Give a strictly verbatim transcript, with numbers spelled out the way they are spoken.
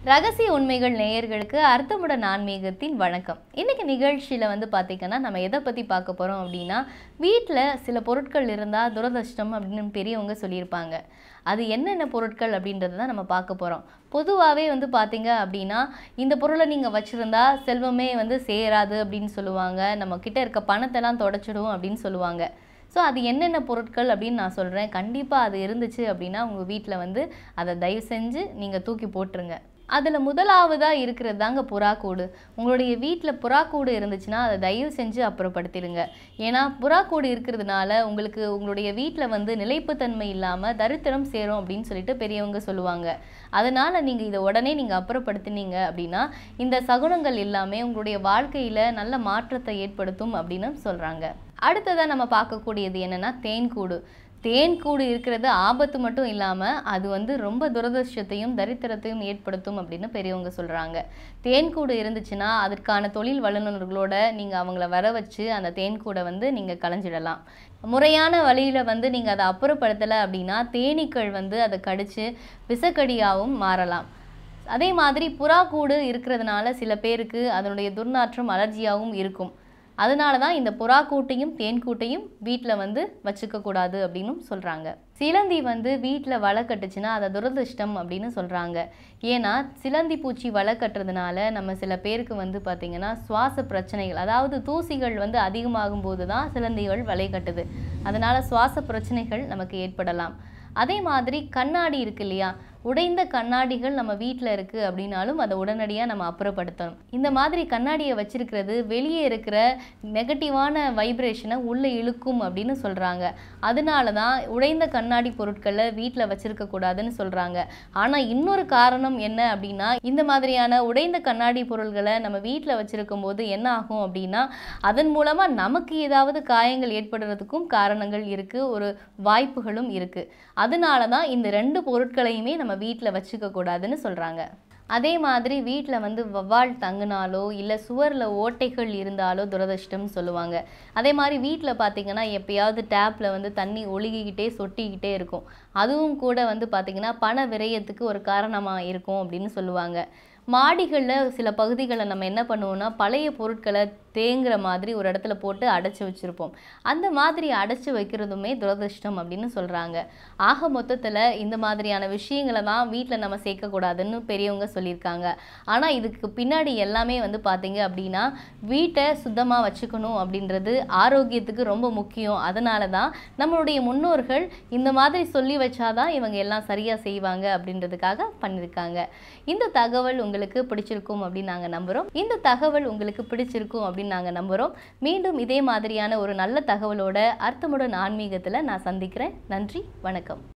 ரகசிய உண்மைகள் நேயர்களுக்கு அர்த்தமுடன் ஆன்மீகத்தின் வணக்கம். இன்னைக்கு நிகழ்ச்சியில் வந்து பார்த்திங்கன்னா நம்ம எதை பற்றி பார்க்க போகிறோம் அப்படின்னா, வீட்டில் சில பொருட்கள் இருந்தால் துரதிர்ஷ்டம் அப்படின்னு பெரியவங்க சொல்லியிருப்பாங்க. அது என்னென்ன பொருட்கள் அப்படின்றத தான் நம்ம பார்க்க போகிறோம். பொதுவாகவே வந்து பார்த்திங்க அப்படின்னா, இந்த பொருளை நீங்கள் வச்சுருந்தா செல்வமே வந்து சேராது அப்படின்னு சொல்லுவாங்க. நம்ம கிட்ட இருக்க பணத்தெல்லாம் தொடச்சிடும் அப்படின்னு சொல்லுவாங்க. ஸோ அது என்னென்ன பொருட்கள் அப்படின்னு நான் சொல்கிறேன். கண்டிப்பாக அது இருந்துச்சு அப்படின்னா உங்கள் வீட்டில் வந்து அதை தயவு செஞ்சு நீங்கள் தூக்கி போட்டுருங்க. அதில் முதலாவதாக இருக்கிறது தாங்க புறாக்கூடு. உங்களுடைய வீட்டில் புறாக்கூடு இருந்துச்சுன்னா அதை தயவு செஞ்சு அப்புறப்படுத்திடுங்க. ஏன்னா புறாக்கூடு இருக்கிறதுனால உங்களுக்கு உங்களுடைய வீட்டில் வந்து நிலைப்புத்தன்மை இல்லாமல் தரித்திரம் சேரும் அப்படின்னு சொல்லிட்டு பெரியவங்க சொல்லுவாங்க. அதனால் நீங்கள் இதை உடனே நீங்கள் அப்புறப்படுத்தினீங்க அப்படின்னா இந்த சகுனங்கள் எல்லாமே உங்களுடைய வாழ்க்கையில் நல்ல மாற்றத்தை ஏற்படுத்தும் அப்படின்னு சொல்கிறாங்க. அடுத்ததாக நம்ம பார்க்கக்கூடியது என்னென்னா தேன்கூடு. தேன்கூடு இருக்கிறது ஆபத்து மட்டும் இல்லாமல் அது வந்து ரொம்ப துரதிர்ஷ்டத்தையும் தரித்திரத்தையும் ஏற்படுத்தும் அப்படின்னு பெரியவங்க சொல்கிறாங்க. தேன்கூடு இருந்துச்சுன்னா அதற்கான தொழில் வல்லுநர்களோட நீங்கள் அவங்கள வர வச்சு அந்த தேன்கூடை வந்து நீங்கள் களைஞ்சிடலாம். முறையான வழியில் வந்து நீங்கள் அதை அப்புறப்படுத்தலை அப்படின்னா தேனீக்கள் வந்து அதை கடித்து விஷக்கடியாகவும் மாறலாம். அதே மாதிரி புறாக்கூடு இருக்கிறதுனால சில பேருக்கு அதனுடைய துர்நாற்றம் அலர்ஜியாகவும் இருக்கும். அதனால தான் இந்த புறாக்கூட்டையும் தேன்கூட்டையும் வீட்டில் வந்து வச்சுக்க கூடாது அப்படின்னு சொல்கிறாங்க. சிலந்தி வந்து வீட்டில் வலை கட்டுச்சுன்னா அதை துரதிர்ஷ்டம் அப்படின்னு சொல்கிறாங்க. ஏன்னா சிலந்தி பூச்சி வலை கட்டுறதுனால நம்ம சில பேருக்கு வந்து பார்த்திங்கன்னா சுவாச பிரச்சனைகள், அதாவது தூசிகள் வந்து அதிகமாகும் போது தான் சிலந்திகள் வலை கட்டுது. அதனால் சுவாச பிரச்சனைகள் நமக்கு ஏற்படலாம். அதே மாதிரி கண்ணாடி இருக்கு இல்லையா, உடைந்த கண்ணாடிகள் நம்ம வீட்டில் இருக்குது அப்படின்னாலும் அதை உடனடியாக நம்ம அப்புறப்படுத்தணும். இந்த மாதிரி கண்ணாடியை வச்சிருக்கிறது வெளியே இருக்கிற நெகட்டிவான வைப்ரேஷனை உள்ளே இழுக்கும் அப்படின்னு சொல்கிறாங்க. அதனால தான் உடைந்த கண்ணாடி பொருட்களை வீட்டில் வச்சிருக்கக்கூடாதுன்னு சொல்கிறாங்க. ஆனால் இன்னொரு காரணம் என்ன அப்படின்னா, இந்த மாதிரியான உடைந்த கண்ணாடி பொருள்களை நம்ம வீட்டில் வச்சுருக்கும் போது என்ன ஆகும் அப்படின்னா அதன் மூலமாக நமக்கு ஏதாவது காயங்கள் ஏற்படுறதுக்கும் காரணங்கள் இருக்குது, ஒரு வாய்ப்புகளும் இருக்குது. அதனால தான் இந்த ரெண்டு பொருட்களையுமே நம்ம வீட்டில் வச்சுக்க கூடாதுன்னு சொல்கிறாங்க. அதே மாதிரி வீட்டில் வந்து வவ்வால் தங்குனாலோ இல்லை சுவரில் ஓட்டைகள் இருந்தாலோ துரதிர்ஷ்டம்னு சொல்லுவாங்க. அதே மாதிரி வீட்டில் பார்த்திங்கன்னா எப்பயாவது டேப்பில் வந்து தண்ணி ஒழுகிக்கிட்டே சொட்டிக்கிட்டே இருக்கும். அதுவும் கூட வந்து பார்த்திங்கன்னா பண விரயத்துக்கு ஒரு காரணமாக இருக்கும் அப்படின்னு சொல்லுவாங்க. மாடிகளில் சில பகுதிகளில் நம்ம என்ன பண்ணுவோம்னா பழைய பொருட்களை தேங்குற மாதிரி ஒரு இடத்துல போட்டு அடைச்சி வச்சுருப்போம். அந்த மாதிரி அடைச்சி வைக்கிறதுமே துரதிர்ஷ்டம் அப்படின்னு சொல்கிறாங்க. ஆக மொத்தத்தில் இந்த மாதிரியான விஷயங்களை தான் வீட்டில் நம்ம சேர்க்கக்கூடாதுன்னு பெரியவங்க சொல்லியிருக்காங்க. ஆனால் இதுக்கு பின்னாடி எல்லாமே வந்து பார்த்திங்க அப்படின்னா வீட்டை சுத்தமாக வச்சுக்கணும் அப்படின்றது ஆரோக்கியத்துக்கு ரொம்ப முக்கியம். அதனால தான் நம்மளுடைய முன்னோர்கள் இந்த மாதிரி சொல்லி வச்சாதான் இவங்க எல்லாம் சரியாக செய்வாங்க அப்படின்றதுக்காக பண்ணியிருக்காங்க. இந்த தகவல் உங்களுக்கு பிடிச்சிருக்கும் அப்படின்னு நாங்கள் நம்புகிறோம். இந்த தகவல் உங்களுக்கு பிடிச்சிருக்கும் அப்படின்னு நாங்கள் நம்புகிறோம். மீண்டும் இதே மாதிரியான ஒரு நல்ல தகவலோட அர்த்தமுடன் ஆன்மீகத்தில் நான் சந்திக்கிறேன். நன்றி, வணக்கம்.